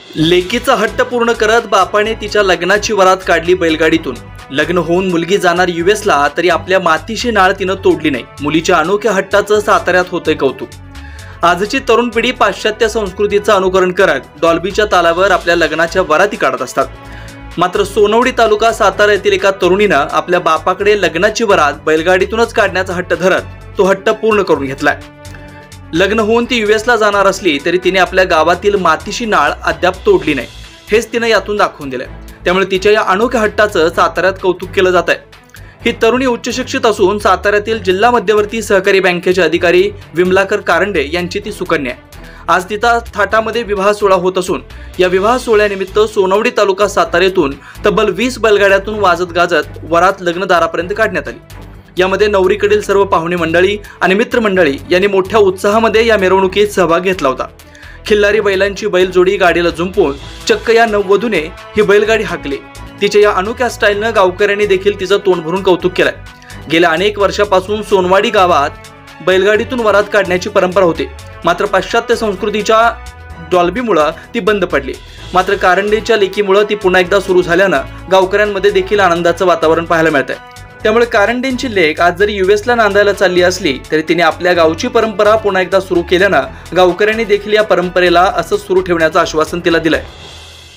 लेकीचा हट्ट पूर्ण करत बापाने तिच्या लग्नाची वरात काढली बैलगाडीतून। लग्न होऊन मुलगी जाणार यूएसला तरी आपल्या मातीशी नाळ तिनं तोडली नाही। मुलीच्या अनोख्या हट्टाचं साताऱ्यात होतंय कौतुक। आजची तरुण पिढी पाश्चात्य संस्कृतीचं अनुकरण करत डॉल्बीच्या तालावर आपल्या लग्नाच्या वराती काढत असतात। मात्र सोनवडी तालुका सातारा येथील एका तरुणीनं आपल्या बापाकडे लग्नाची वरात बैलगाडीतूनच काढण्याचा हट्ट धरत तो हट्ट पूर्ण करून घेतलाय। लग्न होऊन ती यूएसला जाणार असली तरी तिने आपल्या गावातील मातीशी नाळ अद्याप तोडली नाही, हेच तिने यातून दाखवून दिलंय। त्यामुळे तिच्या या अनोख्या हट्टाचं साताऱ्यात कौतुक केलं जात आहे। ही तरुणी उच्च शिक्षित असून साताऱ्यातील जिल्हा मध्यवर्ती सहकारी बँकेचे अधिकारी विमलाकर कारंडे यांची ती सुकन्या आहे। आज तिचा थाटामध्ये विवाह सोहळा होत असून या विवाह सोहळ्यानिमित्त सोनवडी तालुका साताऱ्यातून तब्बल 20 बैलगाड्यातून वाजत गाजत वरात लग्नदारापर्यंत काढण्यात आली। यामध्ये नवरीकडील सर्व पाहुणे मंडळी आणि मित्रमंडळी यांनी मोठ्या उत्साहामध्ये या मिरवणुकीत सहभाग घेतला होता। खिल्लारी बैलांची बैलजोडी गाडीला जुंपून चक्क या नववधूने ही बैलगाडी हाकली। तिच्या या अनोख्या स्टाईलनं गावकऱ्यांनी देखील तिचं तोंड भरून कौतुक केलंय। गेल्या अनेक वर्षापासून सोनवाडी गावात बैलगाडीतून वरात काढण्याची परंपरा होती, मात्र पाश्चात्य संस्कृतीच्या डॉल्बीमुळे ती बंद पडली। मात्र कारंडेच्या लेकीमुळे ती पुन्हा एकदा सुरू झाल्यानं गावकऱ्यांमध्ये देखील आनंदाचं वातावरण पाहायला मिळतंय। त्यामुळे कारंडेंची लेक आज जरी यूएसला नांदायला चालली असली तरी तिने आपल्या गावची परंपरा पुन्हा एकदा सुरू केल्यानं गावकऱ्यांनी देखील या परंपरेला असंच सुरू ठेवण्याचं आश्वासन तिला दिलंय।